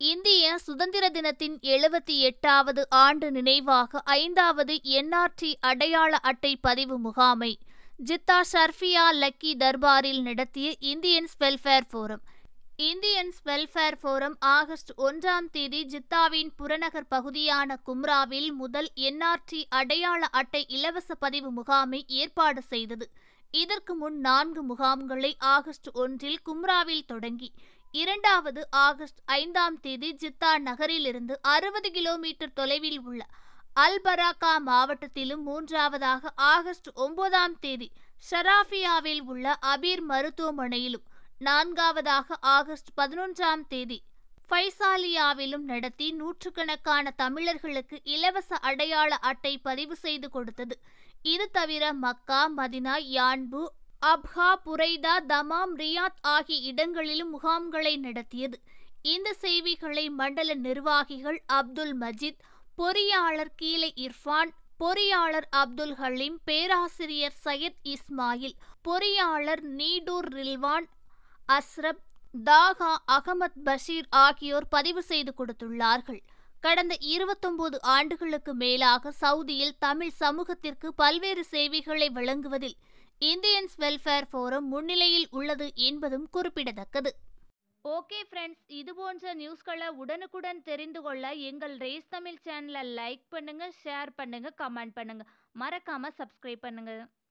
இந்திய சுதந்திர தினத்தின் 78வது ஆண்டு நினைவாக 5வது என்ஆர்டி அடையாள அட்டை பதிவு முகாமை ஜித்தா ஷர்ஃபியா லக்கி தர்பாரில் நடத்திய Indians welfare forum. Indians welfare forum August 1ஆம் தேதி ஜித்தாவின் புறநகர் பகுதியான கும்ராவில் முதல் என்ஆர்டி அடையாள அட்டை இலவச பதிவு முகாமை ஏற்பாடு செய்தது. இதற்கு முன் 4 முகாம்களை ஆகஸ்ட் 1இல் கும்ராவில் தொடங்கி 2வது ஆகஸ்ட் 5ஆம் தேதி ஜித்தா நகரிலிருந்து 60 கிலோமீட்டர் தொலைவில் உள்ள அல்பராக்கா மாவட்டத்திலும் 3வதாக ஆகஸ்ட் 9ஆம் தேதி ஷராஃபியாவில் உள்ள அபீர் மருத்துவமனையிலும் 4வதாக ஆகஸ்ட் 11ஆம் தேதி ஃபைசாலியாவிலும் நடத்தி நூற்றுக்கணக்கான தமிழர்களுக்கு இலவச அடையாள அட்டை பதிவு செய்து கொடுத்தது. இது தவிர Mecca, Medina, Yanbu, Abha, Buraidah, Dammam, Riyadh ஆகிய இடங்களிலும் முகாம்களை நடத்தியது. இந்த சேவைகளை மண்டல நிர்வாகிகள் அப்துல் மஜீத், பொறியாளர் கீழே இர்ஃபான், பொறியாளர் அப்துல் ஹலீம், பேராசிரியர் சையத் இஸ்மாயில், பொறியாளர் நீடூர் ரில்வான், அஸ்ரப், தாகா, அகமத் பஷீர் ஆகியோர் பதிவு செய்து கொடுத்துள்ளார்கள். கடந்த 29 ஆண்டுகளுக்கு மேலாக சவுதியில் தமிழ் சமூகத்திற்கு பல்வேறு சேவைகளை வழங்குவதில் இந்தியன்ஸ் வெல்ஃபேர் ஃபோரம் முன்னிலையில் உள்ளது என்பதும் குறிப்பிடத்தக்கது. ஓகே ஃப்ரெண்ட்ஸ், இதுபோன்ற நியூஸ்களை உடனுக்குடன் தெரிந்து கொள்ள எங்கள் ரேஸ் தமிழ் சேனலை லைக் பண்ணுங்க, ஷேர் பண்ணுங்க, கமெண்ட் பண்ணுங்க, மறக்காம சப்ஸ்கிரைப் பண்ணுங்க.